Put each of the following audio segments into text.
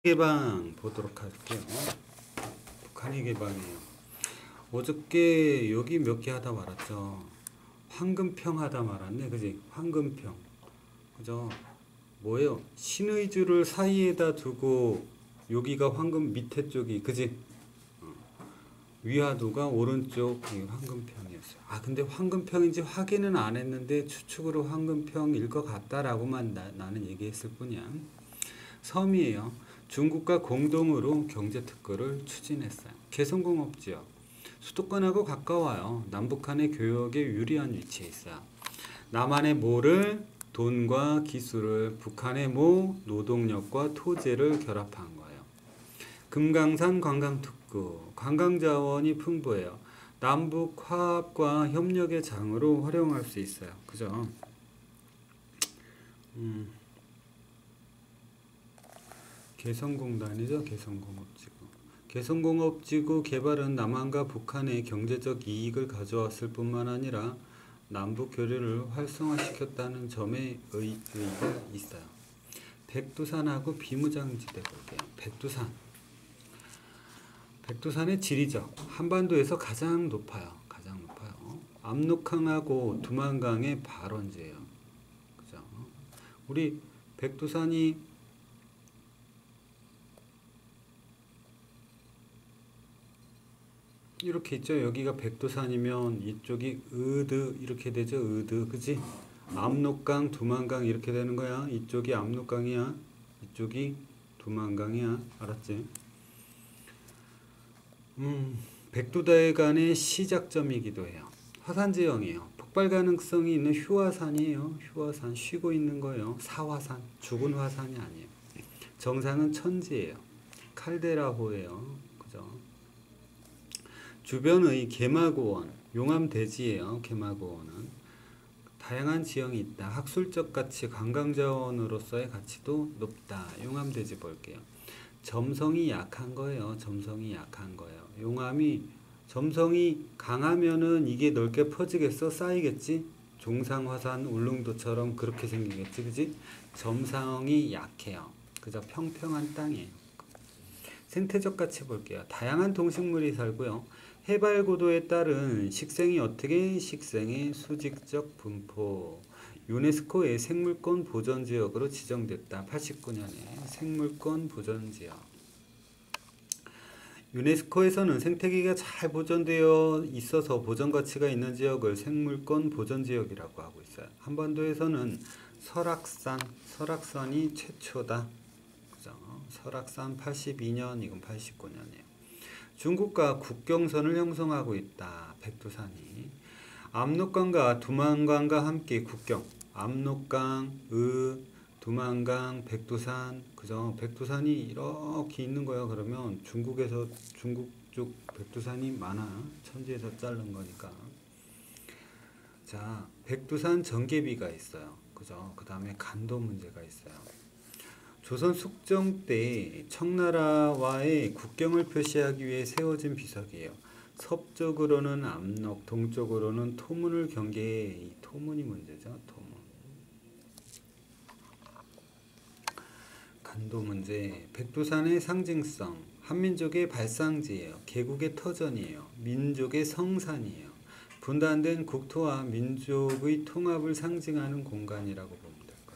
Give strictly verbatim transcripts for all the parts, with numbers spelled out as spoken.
개방 보도록 할게요. 북한의 개방이에요. 어저께 여기 몇 개 하다 말았죠. 황금평 하다 말았네. 그지? 황금평. 그죠? 뭐예요? 신의 줄을 사이에다 두고 여기가 황금 밑에 쪽이 그지? 어. 위화도가 오른쪽 황금평이었어요. 아 근데 황금평인지 확인은 안 했는데 추측으로 황금평일 것 같다라고만 나, 나는 얘기했을 뿐이야. 섬이에요. 중국과 공동으로 경제특구를 추진했어요. 개성공업지역. 수도권하고 가까워요. 남북한의 교역에 유리한 위치에 있어요. 남한의 모를 돈과 기술을, 북한의 모 노동력과 토지를 결합한 거예요. 금강산 관광특구. 관광자원이 풍부해요. 남북 화합과 협력의 장으로 활용할 수 있어요. 그죠? 음. 개성공단이죠. 개성공업지구. 개성공업지구 개발은 남한과 북한의 경제적 이익을 가져왔을 뿐만 아니라 남북 교류를 활성화시켰다는 점에 의, 의의가 있어요. 백두산하고 비무장지대 볼게요. 백두산. 백두산의 지리적. 한반도에서 가장 높아요. 가장 높아요. 압록강하고 두만강의 발원지예요. 그죠? 우리 백두산이 이렇게 있죠. 여기가 백두산이면 이쪽이 의드 이렇게 되죠. 의드 그지? 압록강 두만강 이렇게 되는 거야. 이쪽이 압록강이야. 이쪽이 두만강이야. 알았지? 음, 백두대간의 시작점이기도 해요. 화산지형이에요. 폭발 가능성이 있는 휴화산이에요. 휴화산 쉬고 있는 거예요. 사화산 죽은 화산이 아니에요. 정상은 천지예요. 칼데라호예요. 그죠? 주변의 개마고원, 용암대지예요. 개마고원은 다양한 지형이 있다. 학술적 가치, 관광자원으로서의 가치도 높다. 용암대지 볼게요. 점성이 약한 거예요. 점성이 약한 거예요. 용암이 점성이 강하면은 이게 넓게 퍼지겠어? 쌓이겠지? 종상화산, 울릉도처럼 그렇게 생기겠지, 그지? 점성이 약해요. 그저 평평한 땅이에요. 생태적 가치 볼게요. 다양한 동식물이 살고요. 해발 고도에 따른 식생이 어떻게 식생의 수직적 분포. 유네스코의 생물권 보전지역으로 지정됐다. 팔십구 년에 생물권 보전지역. 유네스코에서는 생태계가 잘 보존되어 있어서 보전가치가 있는 지역을 생물권 보전지역이라고 하고 있어요. 한반도에서는 설악산, 설악산이 최초다. 그죠? 설악산 팔십이 년, 이건 팔십구 년이에요. 중국과 국경선을 형성하고 있다. 백두산이. 압록강과 두만강과 함께 국경. 압록강, 의, 두만강, 백두산. 그죠? 백두산이 이렇게 있는 거예요. 그러면 중국에서 중국 쪽 백두산이 많아. 천지에서 자른 거니까. 자, 백두산 전개비가 있어요. 그죠? 그 다음에 간도 문제가 있어요. 조선 숙정 때 청나라와의 국경을 표시하기 위해 세워진 비석이에요. 서쪽으로는 압록, 동쪽으로는 토문을 경계해. 이 토문이 문제죠. 토문. 간도 문제. 백두산의 상징성. 한민족의 발상지예요. 개국의 터전이에요. 민족의 성산이에요. 분단된 국토와 민족의 통합을 상징하는 공간이라고 봅니다.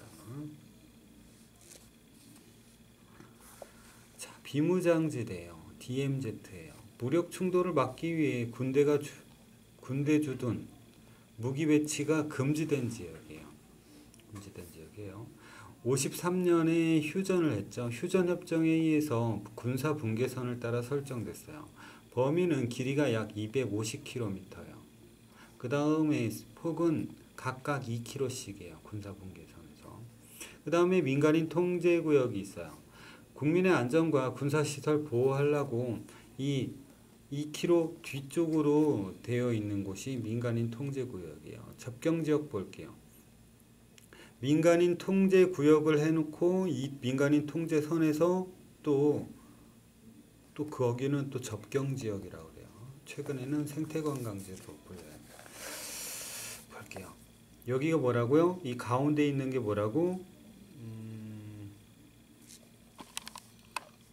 비무장지대예요. 디엠제트예요. 무력 충돌을 막기 위해 군대가 주, 군대 주둔 무기 배치가 금지된 지역이에요. 금지된 지역이에요. 오십삼 년에 휴전을 했죠. 휴전협정에 의해서 군사 분계선을 따라 설정됐어요. 범위는 길이가 약 이백오십 킬로미터예요. 그 다음에 폭은 각각 이 킬로미터씩이에요. 군사 분계선에서. 그 다음에 민간인 통제구역이 있어요. 국민의 안전과 군사시설 보호하려고 이 이 킬로미터 뒤쪽으로 되어 있는 곳이 민간인 통제구역이에요. 접경지역 볼게요. 민간인 통제구역을 해놓고 이 민간인 통제선에서 또, 또 거기는 또 접경지역이라고 그래요. 최근에는 생태관광지로 불려요. 볼게요. 여기가 뭐라고요? 이 가운데 있는 게 뭐라고?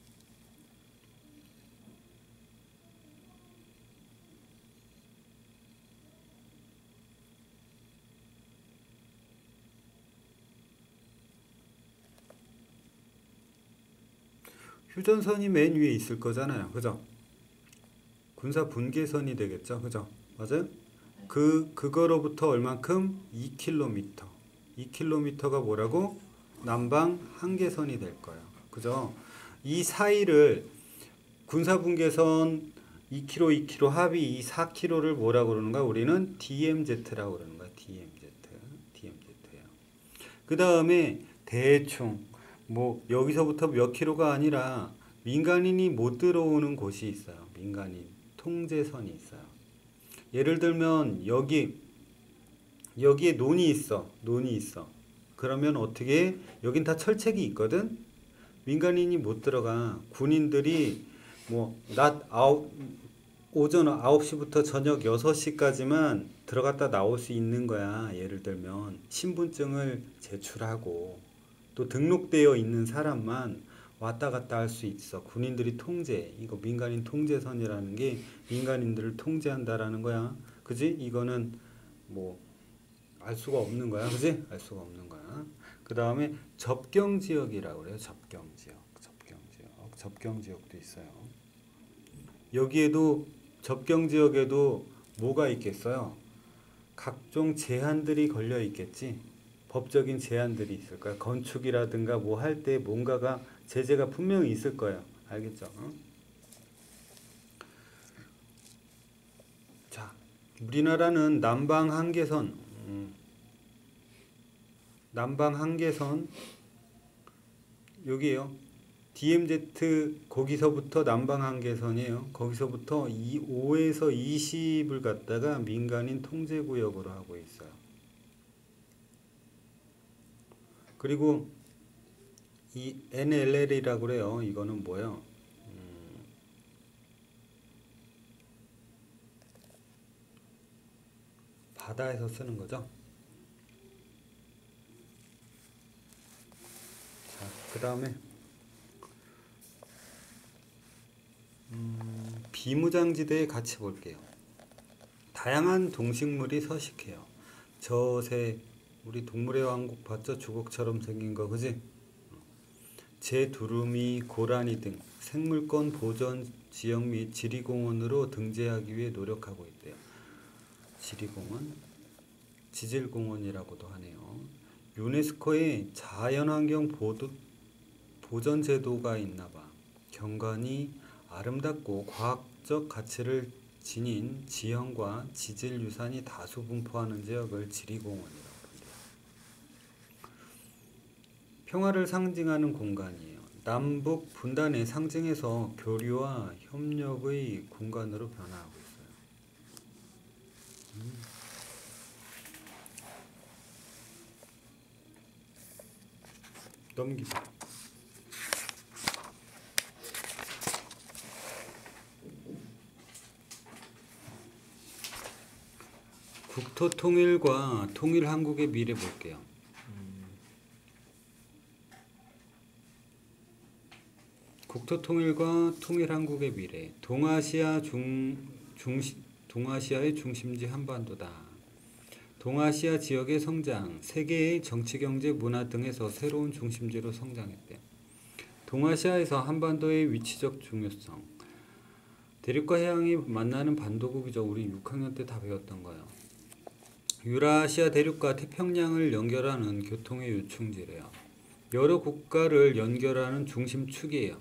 휴전선이 맨 위에 있을 거잖아요. 그죠? 군사 분계선이 되겠죠. 그죠? 맞아요? 그, 그거로부터 얼만큼? 이 킬로미터. 이 킬로미터가 뭐라고? 남방 한계선이 될 거예요. 그죠? 이 사이를 군사 분계선 이 킬로미터, 이 킬로미터 합이 이 사 킬로미터를 뭐라고 그러는가? 우리는 디엠제트라고 그러는 거야. 디엠제트. 디엠제트예요. 그 다음에 대충 뭐 여기서부터 몇 킬로가 아니라 민간인이 못 들어오는 곳이 있어요. 민간인 통제선이 있어요. 예를 들면 여기 여기에 논이 있어. 논이 있어. 그러면 어떻게? 여긴 다 철책이 있거든. 민간인이 못 들어가. 군인들이 뭐 낮 아홉 오전 아홉 시부터 저녁 여섯 시까지만 들어갔다 나올 수 있는 거야. 예를 들면 신분증을 제출하고 또 등록되어 있는 사람만 왔다 갔다 할 수 있어. 군인들이 통제. 이거 민간인 통제선이라는 게 민간인들을 통제한다라는 거야. 그지? 이거는 뭐 알 수가 없는 거야. 그지? 알 수가 없는 거야. 그 다음에 접경지역이라고 그래요. 접경지역. 접경지역. 접경지역도 있어요. 여기에도 접경지역에도 뭐가 있겠어요? 각종 제한들이 걸려 있겠지. 법적인 제한들이 있을 거야. 건축이라든가 뭐 할 때 뭔가가 제재가 분명히 있을 거예요. 알겠죠? 어? 자, 우리나라는 남방 한계선, 음, 남방 한계선 여기에요. 디엠제트 거기서부터 남방 한계선이에요. 거기서부터 오에서 이십을 갖다가 민간인 통제구역으로 하고 있어요. 그리고 이 엔엘엘이라고 그래요. 이거는 뭐예요? 음, 바다에서 쓰는 거죠. 자, 그 다음에 음, 비무장지대에 같이 볼게요. 다양한 동식물이 서식해요. 저새 우리 동물의 왕국 봤죠? 주걱처럼 생긴 거, 그지? 제 두루미, 고라니 등 생물권 보전 지역 및 지리공원으로 등재하기 위해 노력하고 있대요. 지리공원, 지질공원이라고도 하네요. 유네스코의 자연환경 보도, 보전 제도가 있나 봐. 경관이 아름답고 과학적 가치를 지닌 지형과 지질 유산이 다수 분포하는 지역을 지리공원이라고 한대요. 평화를 상징하는 공간이에요. 남북 분단의 상징에서 교류와 협력의 공간으로 변화하고 있어요. 음. 넘기자. 국토 통일과 통일 한국의 미래 볼게요. 음. 국토 통일과 통일 한국의 미래. 동아시아 중 중시 동아시아의 중심지 한반도다. 동아시아 지역의 성장, 세계의 정치, 경제, 문화 등에서 새로운 중심지로 성장했대. 동아시아에서 한반도의 위치적 중요성. 대륙과 해양이 만나는 반도국이죠. 우리 육 학년 때 다 배웠던 거예요. 유라시아 대륙과 태평양을 연결하는 교통의 요충지래요. 여러 국가를 연결하는 중심축이에요.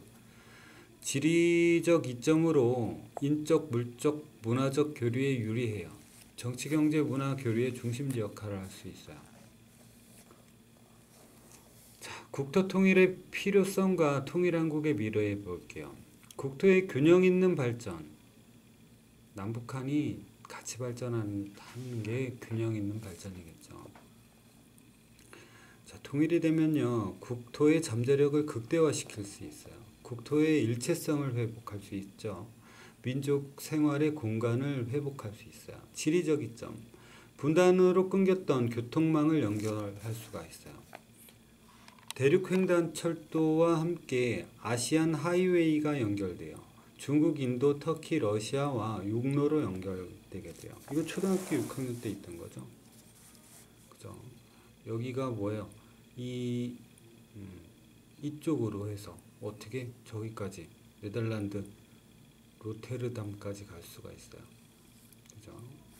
지리적 이점으로 인적, 물적, 문화적 교류에 유리해요. 정치, 경제, 문화 교류의 중심지 역할을 할 수 있어요. 자, 국토 통일의 필요성과 통일한국의 미래에 볼게요. 국토의 균형 있는 발전. 남북한이 같이 발전하는 게 균형 있는 발전이겠죠. 자, 통일이 되면요, 국토의 잠재력을 극대화시킬 수 있어요. 국토의 일체성을 회복할 수 있죠. 민족 생활의 공간을 회복할 수 있어요. 지리적 이점. 분단으로 끊겼던 교통망을 연결할 수가 있어요. 대륙횡단철도와 함께 아시안 하이웨이가 연결돼요. 중국, 인도, 터키, 러시아와 육로로 연결되게 돼요. 이거 초등학교 육 학년 때 있던 거죠. 그죠? 여기가 뭐예요? 이, 음, 이쪽으로 해서 어떻게 저기까지 네덜란드 로테르담까지 갈 수가 있어요. 그죠?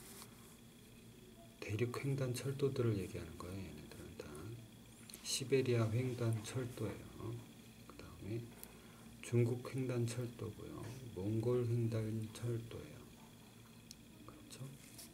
대륙 횡단 철도들을 얘기하는 거예요. 얘네들은 다 시베리아 횡단 철도예요. 그 다음에 중국 횡단 철도고요. 몽골 횡단 철도예요. 그렇죠?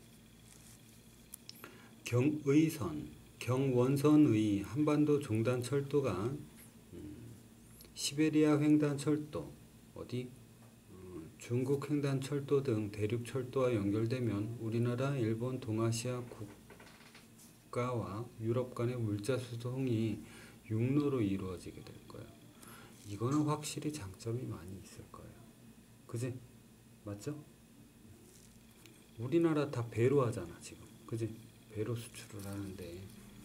경의선, 경원선의 한반도 종단 철도가 음, 시베리아 횡단 철도, 어디? 음, 중국 횡단 철도 등 대륙 철도와 연결되면 우리나라, 일본, 동아시아 국가와 유럽 간의 물자 수송이 육로로 이루어지게 될 거예요. 이거는 확실히 장점이 많이 있을 거예요. 그지? 맞죠? 우리나라 다 배로 하잖아 지금. 그지? 배로 수출을 하는데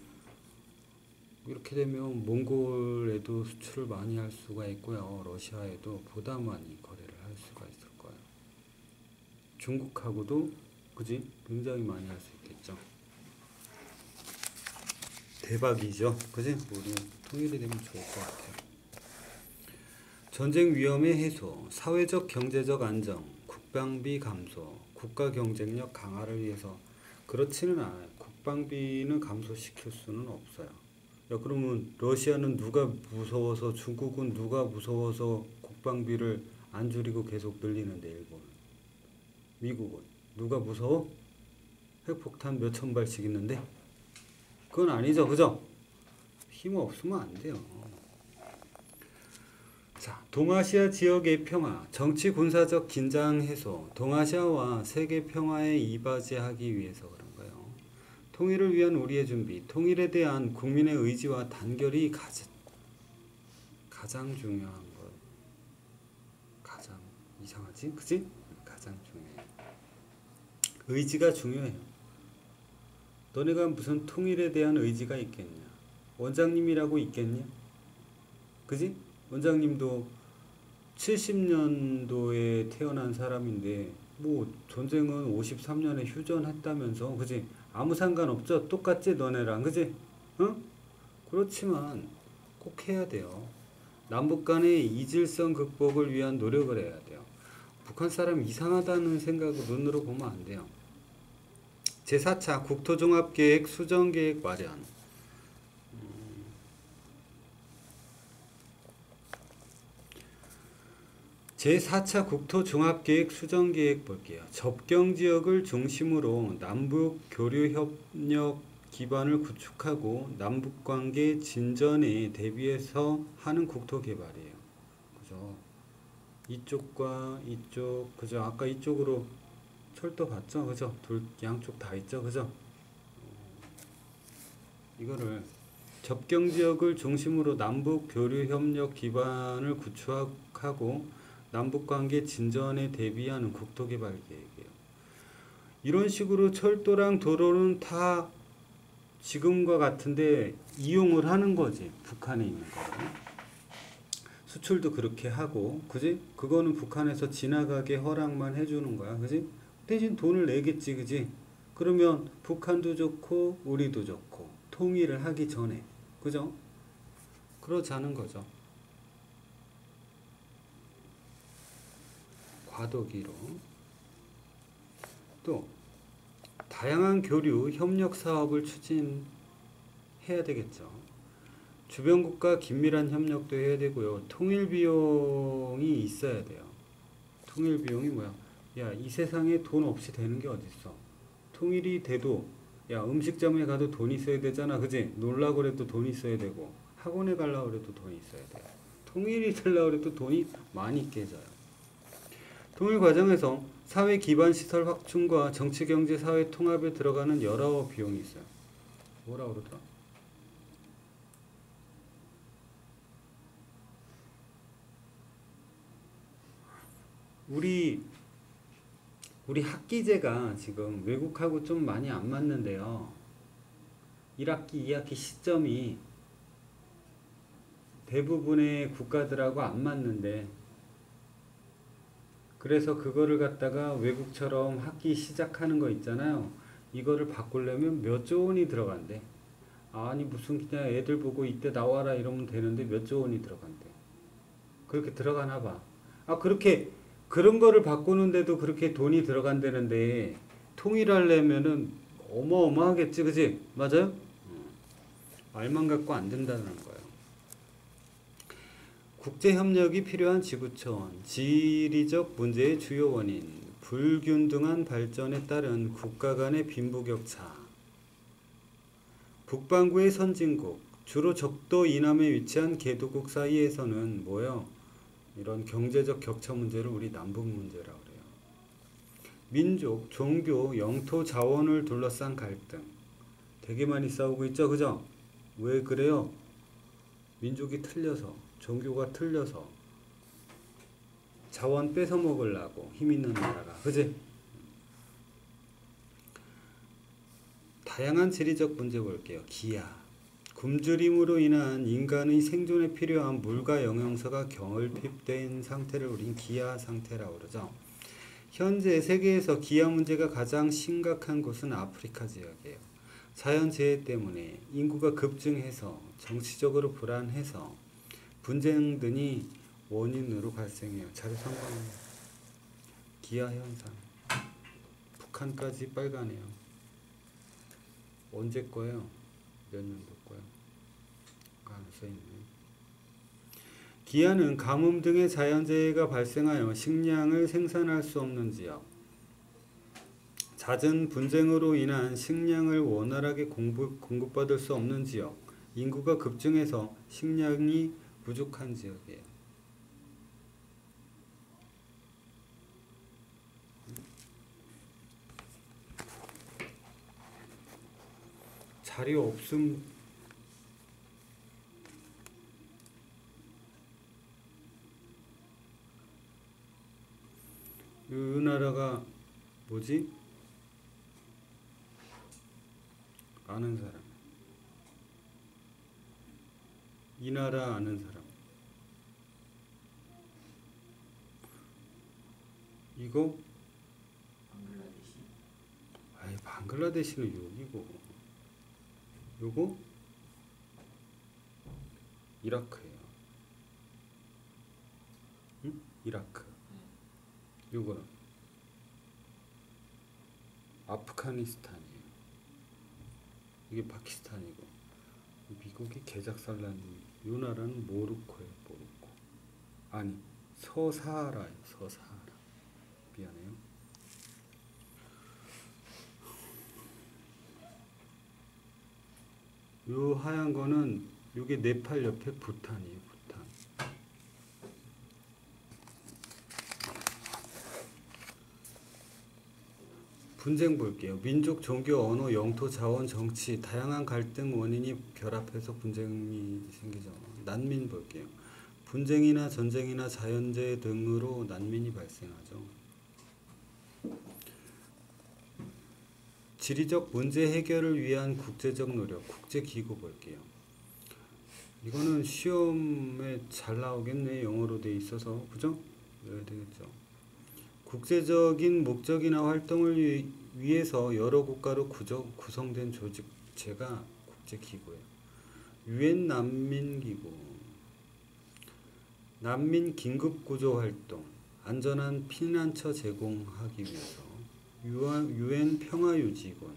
이렇게 되면 몽골에도 수출을 많이 할 수가 있고요. 러시아에도 보다 많이 거래를 할 수가 있을 거예요. 중국하고도 그지? 굉장히 많이 할 수 있겠죠. 대박이죠. 그지? 우리 통일이 되면 좋을 것 같아요. 전쟁 위험의 해소, 사회적 경제적 안정, 국방비 감소, 국가 경쟁력 강화를 위해서 그렇지는 않아요. 국방비는 감소시킬 수는 없어요. 야, 그러면 러시아는 누가 무서워서, 중국은 누가 무서워서 국방비를 안 줄이고 계속 늘리는데, 일본은, 미국은 누가 무서워? 핵폭탄 몇천 발씩 있는데? 그건 아니죠, 그죠? 힘 없으면 안 돼요. 자, 동아시아 지역의 평화, 정치 군사적 긴장 해소, 동아시아와 세계 평화에 이바지하기 위해서 그런 거예요. 통일을 위한 우리의 준비, 통일에 대한 국민의 의지와 단결이 가장, 가장 중요한 것. 가장 이상하지? 그치? 가장 중요해요. 의지가 중요해요. 너네가 무슨 통일에 대한 의지가 있겠냐? 원장님이라고 있겠냐? 그지? 원장님도 칠십 년도에 태어난 사람인데 뭐 전쟁은 오십삼 년에 휴전했다면서, 그지? 아무 상관없죠? 똑같지 너네랑, 그지? 응? 그렇지만 꼭 해야 돼요. 남북 간의 이질성 극복을 위한 노력을 해야 돼요. 북한 사람 이상하다는 생각을 눈으로 보면 안 돼요. 제사 차 국토종합계획 수정계획 마련. 제사 차 국토종합계획 수정계획 볼게요. 접경지역을 중심으로 남북 교류협력 기반을 구축하고 남북관계 진전에 대비해서 하는 국토개발이에요. 그죠? 이쪽과 이쪽, 그죠? 아까 이쪽으로 철도 봤죠? 그죠? 둘, 양쪽 다 있죠? 그죠? 이거를 접경지역을 중심으로 남북 교류협력 기반을 구축하고 남북관계 진전에 대비하는 국토개발 계획이에요. 이런 식으로 철도랑 도로는 다 지금과 같은데 이용을 하는 거지. 북한에 있는 거. 수출도 그렇게 하고, 그지? 그거는 북한에서 지나가게 허락만 해주는 거야. 그지? 대신 돈을 내겠지. 그지? 그러면 북한도 좋고 우리도 좋고 통일을 하기 전에. 그죠? 그러자는 거죠. 과도기로. 또 다양한 교류 협력 사업을 추진해야 되겠죠. 주변 국가 긴밀한 협력도 해야 되고요. 통일 비용이 있어야 돼요. 통일 비용이 뭐야? 야, 이 세상에 돈 없이 되는 게 어딨어. 통일이 돼도 야, 음식점에 가도 돈 있어야 되잖아. 그지? 놀라고 그래도 돈 있어야 되고, 학원에 가려고 그래도 돈 있어야 돼요. 통일이 되려고 그래도 돈이 많이 깨져요. 통일 과정에서 사회 기반 시설 확충과 정치, 경제, 사회 통합에 들어가는 여러 비용이 있어요. 뭐라 그러더라? 우리 우리 학기제가 지금 외국하고 좀 많이 안 맞는데요. 일 학기, 이 학기 시점이 대부분의 국가들하고 안 맞는데, 그래서 그거를 갖다가 외국처럼 학기 시작하는 거 있잖아요. 이거를 바꾸려면 몇 조 원이 들어간대. 아니 무슨 그냥 애들 보고 이때 나와라 이러면 되는데 몇 조 원이 들어간대. 그렇게 들어가나 봐. 아, 그렇게 그런 거를 바꾸는데도 그렇게 돈이 들어간다는데 통일하려면은 어마어마하겠지, 그지? 맞아요? 말만 갖고 안 된다는 거예요. 국제협력이 필요한 지구촌, 지리적 문제의 주요 원인, 불균등한 발전에 따른 국가 간의 빈부격차, 북반구의 선진국, 주로 적도 이남에 위치한 개도국 사이에서는 뭐요? 이런 경제적 격차 문제를 우리 남북 문제라고 그래요. 민족, 종교, 영토 자원을 둘러싼 갈등, 되게 많이 싸우고 있죠, 그죠? 왜 그래요? 민족이 틀려서, 종교가 틀려서 자원 뺏어 먹으려고 힘 있는 나라가, 그지? 다양한 지리적 문제 볼게요. 기아, 굶주림으로 인한 인간의 생존에 필요한 물과 영양소가 결핍된 상태를 우린 기아 상태라고 그러죠. 현재 세계에서 기아 문제가 가장 심각한 곳은 아프리카 지역이에요. 자연재해 때문에 인구가 급증해서 정치적으로 불안해서 분쟁 등이 원인으로 발생해요. 자료 참고해요. 기아 현상. 북한까지 빨가네요. 언제 거예요? 몇 년도 거예요? 안 써있네. 기아는 가뭄 등의 자연재해가 발생하여 식량을 생산할 수 없는 지역, 잦은 분쟁으로 인한 식량을 원활하게 공급, 공급받을 수 없는 지역, 인구가 급증해서 식량이 부족한 지역이에요. 자료 없음. 이 나라가 뭐지? 아는 사람. 이 나라 아는 사람. 이거? 방글라데시. 아이, 방글라데시는 여기고. 요거? 이라크예요. 응? 이라크. 네. 요거는 아프가니스탄이에요. 이게 파키스탄이고. 미국이 개작살난 요 나라는 모로코예요. 모로코. 아니, 서사하라예요. 서사하라. 미안해요. 요 하얀 거는 요게 네팔 옆에 부탄이에요. 부탄. 분쟁 볼게요. 민족, 종교, 언어, 영토, 자원, 정치, 다양한 갈등 원인이 결합해서 분쟁이 생기죠. 난민 볼게요. 분쟁이나 전쟁이나 자연재해 등으로 난민이 발생하죠. 지리적 문제 해결을 위한 국제적 노력, 국제기구 볼게요. 이거는 시험에 잘 나오겠네. 영어로 돼 있어서. 그죠? 외워야 되겠죠. 국제적인 목적이나 활동을 위, 위해서 여러 국가로 구조, 구성된 조직체가 국제기구예요. 유엔 난민기구, 난민 긴급구조활동, 안전한 피난처 제공하기 위해서 유엔 평화유지군,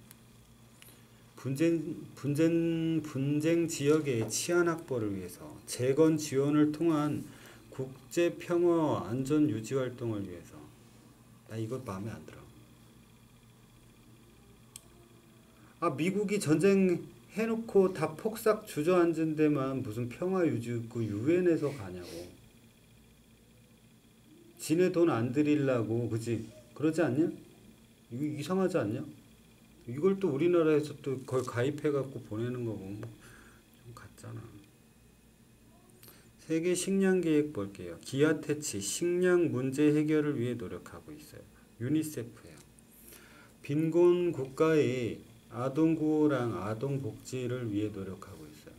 분쟁, 분쟁, 분쟁 지역의 치안 확보를 위해서 재건 지원을 통한 국제 평화 안전 유지 활동을 위해서. 나 이거 마음에 안 들어. 아, 미국이 전쟁 해놓고 다 폭삭 주저앉은 데만 무슨 평화 유지 그 유엔에서 가냐고. 지네 돈 안 들이려고, 그지? 그러지 않냐? 이거 이상하지 않냐? 이걸 또 우리나라에서 또 거의 가입해갖고 보내는 거 보면 좀 같잖아. 세계 식량 계획 볼게요. 기아태치 식량 문제 해결을 위해 노력하고 있어요. 유니세프예요. 빈곤 국가의 아동 구호랑 아동 복지를 위해 노력하고 있어요.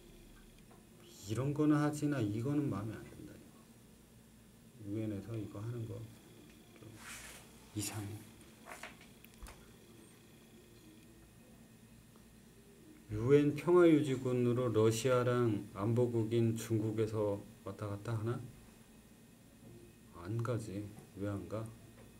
이런 거는 하지나 이거는 마음에 안 든다. 유엔에서 이거 하는 거 좀 이상해. 유엔 평화유지군으로 러시아랑 안보국인 중국에서 왔다 갔다 하나? 안 가지. 왜 안 가?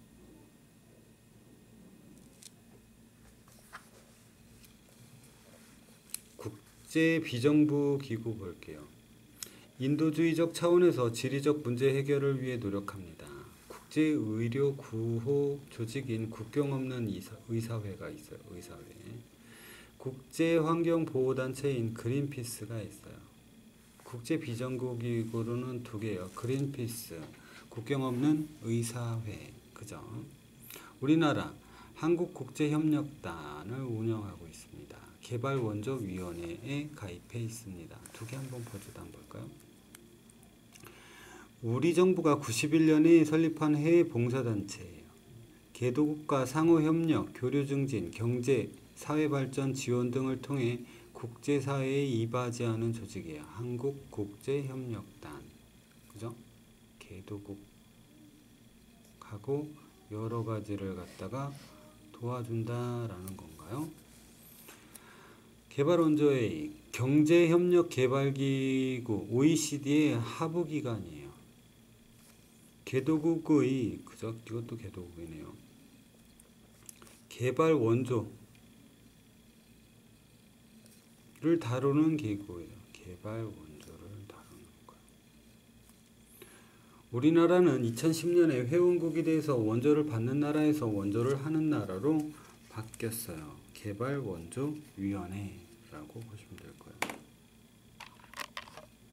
국제 비정부 기구 볼게요. 인도주의적 차원에서 지리적 문제 해결을 위해 노력합니다. 국제 의료 구호 조직인 국경 없는 의사, 의사회가 있어요. 의사회. 국제 환경 보호 단체인 그린피스가 있어요. 국제 비정부 기구로는 두 개요. 그린피스, 국경 없는 의사회. 그죠? 우리나라 한국국제협력단을 운영하고 있습니다. 개발원조위원회에 가입해 있습니다. 두 개 한번 보지도 한번 볼까요? 우리 정부가 구십일 년에 설립한 해외 봉사단체예요. 개도국가 상호협력, 교류 증진, 경제, 사회발전 지원 등을 통해 국제사회에 이바지하는 조직이에요. 한국국제협력단. 그죠? 개도국하고 여러 가지를 갖다가 도와준다라는 건가요? 개발원조회의 경제협력개발기구 오이시디의 하부기관이에요. 개도국의 그죠? 이것도 개도국이네요. 개발원조를 다루는 기구예요. 개발원조를 다루는 거예요. 우리나라는 이천십 년에 회원국이 돼서 원조를 받는 나라에서 원조를 하는 나라로 바뀌었어요. 개발원조위원회라고 보시면 될 거예요.